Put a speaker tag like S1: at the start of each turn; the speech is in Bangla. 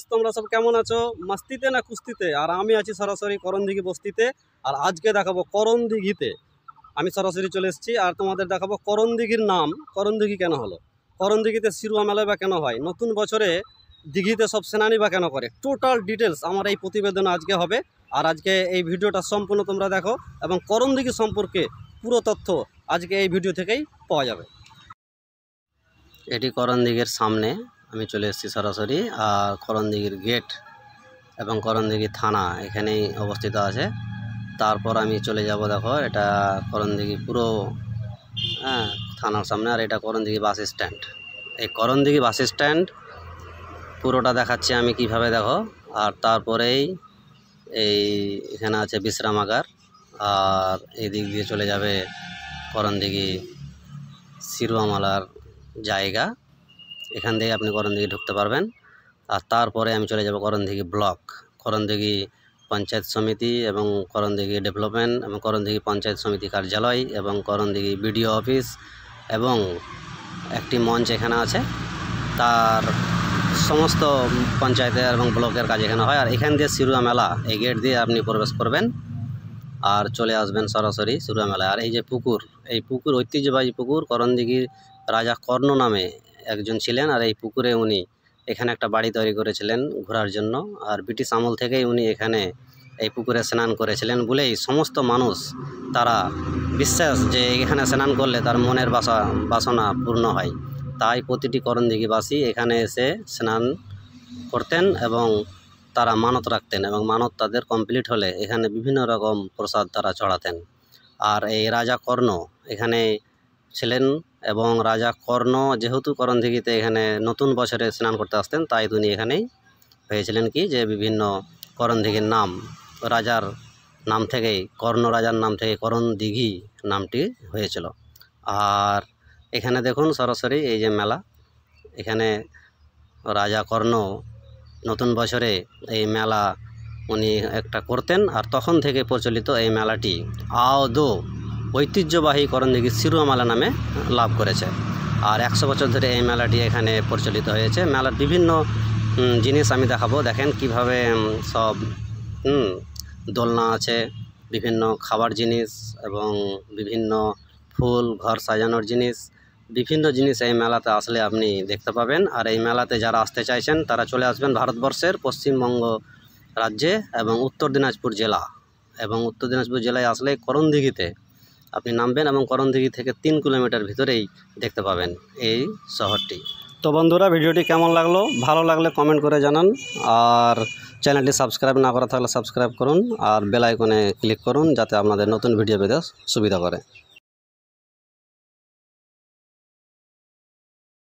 S1: তোমরা সব কেমন আছো? মাস্তিতে না কুস্তিতে? আর আমি আছি সরাসরি করণদিঘি বস্তিতে। আর আজকে দেখাবো করণদিঘিতে আমি সরাসরি চলে এসেছি। আর তোমাদের দেখাবো করণদিঘির নাম করণদিঘি কেন হলো, করণদিঘিতে সিরুয়া মেলা বা কেন হয়, নতুন বছরে দিঘিতে সব সেনানি বা কেন করে, টোটাল ডিটেলস আমার এই প্রতিবেদনে আজকে হবে। আর আজকে এই ভিডিওটা সম্পূর্ণ তোমরা দেখো এবং করণদিঘি সম্পর্কে পুরো তথ্য আজকে এই ভিডিও থেকেই পাওয়া যাবে। এটি করণদিঘির সামনে আমি চলে এসেছি সরাসরি। আর করণদিঘির গেট এবং করণদিঘি থানা এখানেই অবস্থিত আছে। তারপর আমি চলে যাব, দেখো এটা করণদিঘি পুরো থানার সামনে। আর এটা করণদিঘি বাস স্ট্যান্ড। এই করণদিঘি বাস স্ট্যান্ড পুরোটা দেখাচ্ছি আমি কিভাবে, দেখো। আর তারপরেই এখানে আছে বিশ্রামাগার। আর এই দিক দিয়ে চলে যাবে করণদিঘি সিরুয়া মেলার জায়গা। এখান থেকে আপনি করণদিঘি ঢুকতে পারবেন। আর তারপরে আমি চলে যাব করণদিঘি ব্লক, করণদিঘি পঞ্চায়েত সমিতি এবং করণদিঘি ডেভেলপমেন্ট এবং করণদিঘি পঞ্চায়েত সমিতি কার্যালয় এবং করণদিঘি বিডিও অফিস এবং একটি মঞ্চ এখানে আছে। তার সমস্ত পঞ্চায়েতের এবং ব্লকের কাজ এখানে হয়। আর এখান দিয়ে সিরুয়া মেলা, এই গেট দিয়ে আপনি প্রবেশ করবেন আর চলে আসবেন সরাসরি সিরুয়া মেলায়। আর এই যে পুকুর, এই পুকুর ঐতিহ্যবাহী পুকুর। করণদিঘির রাজা কর্ণ নামে একজন ছিলেন। আর এই পুকুরে উনি এখানে একটা বাড়ি তৈরি করেছিলেন ঘোরার জন্য। আর ব্রিটিশ আমল থেকেই উনি এখানে এই পুকুরে স্নান করেছিলেন বলেই সমস্ত মানুষ তারা বিশ্বাস যে এখানে স্নান করলে তার মনের বাসনা পূর্ণ হয়। তাই প্রতিটি করণদিঘিবাসী এখানে এসে স্নান করতেন এবং তারা মানত রাখতেন এবং মানত তাদের কমপ্লিট হলে এখানে বিভিন্ন রকম প্রসাদ তারা চড়াতেন। আর এই রাজা কর্ণ এখানে ছিলেন এবং রাজা কর্ণ যেহেতু করণদিঘিতে এখানে নতুন বছরে স্নান করতে আসতেন, তাই তিনি এখানেই হয়েছিলেন কি যে বিভিন্ন করণদিঘির নাম রাজার নাম থেকেই, কর্ণ রাজার নাম থেকে করণদিঘি নামটি হয়েছিল। আর এখানে দেখুন সরাসরি এই যে মেলা, এখানে রাজা কর্ণ নতুন বছরে এই মেলা উনি একটা করতেন। আর তখন থেকে প্রচলিত এই মেলাটি আদৌ ঐতিহ্যবাহী করণদিঘি সিরুয়া মেলা নামে লাভ করেছে। আর 100 বছর ধরে এই মেলাটি এখানে প্রচলিত হয়েছে। মেলার বিভিন্ন জিনিস আমি দেখাবো, দেখেন কিভাবে সব দোলনা আছে, বিভিন্ন খাবার জিনিস এবং বিভিন্ন ফুল ঘর সাজানোর জিনিস, বিভিন্ন জিনিস এই মেলাতে আসলে আপনি দেখতে পাবেন। আর এই মেলাতে যারা আসতে চাইছেন তারা চলে আসবেন ভারতবর্ষের পশ্চিমবঙ্গ রাজ্যে এবং উত্তর দিনাজপুর জেলা। এবং উত্তর দিনাজপুর জেলায় আসলে করণদিঘিতে আপনি নামবেন এবং করণদিঘি থেকে 3 কিলোমিটার ভিতরেই দেখতে পাবেন এই শহরটি। তো বন্ধুরা, ভিডিওটি কেমন লাগলো? ভালো লাগলে কমেন্ট করে জানান। আর চ্যানেলটি সাবস্ক্রাইব না করা থাকলে সাবস্ক্রাইব করুন আর বেল আইকনে ক্লিক করুন যাতে আপনাদের নতুন ভিডিও পেতে সুবিধা করে।